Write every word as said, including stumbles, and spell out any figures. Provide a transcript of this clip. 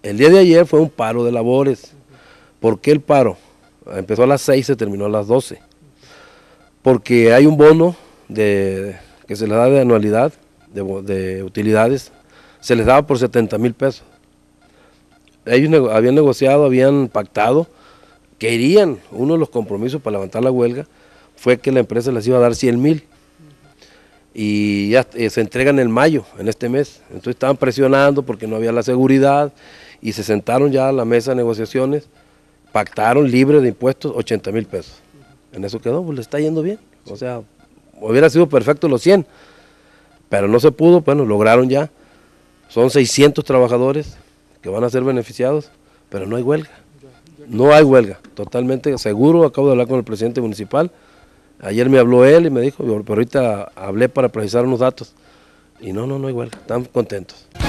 El día de ayer fue un paro de labores. ¿Por qué el paro? Empezó a las seis, se terminó a las doce. Porque hay un bono de, que se les da de anualidad, de, de utilidades, se les daba por setenta mil pesos. Ellos nego, habían negociado, habían pactado, querían, uno de los compromisos para levantar la huelga, fue que la empresa les iba a dar cien mil. Y ya eh, se entregan en mayo, en este mes. Entonces estaban presionando porque no había la seguridad y se sentaron ya a la mesa de negociaciones, pactaron libre de impuestos ochenta mil pesos. En eso quedó, pues le está yendo bien. O sea, hubiera sido perfecto los cien, pero no se pudo, bueno, lograron ya. Son seiscientos trabajadores que van a ser beneficiados, pero no hay huelga. No hay huelga, totalmente seguro. Acabo de hablar con el presidente municipal. Ayer me habló él y me dijo, pero ahorita hablé para precisar unos datos. Y no, no, no hay huelga, están contentos.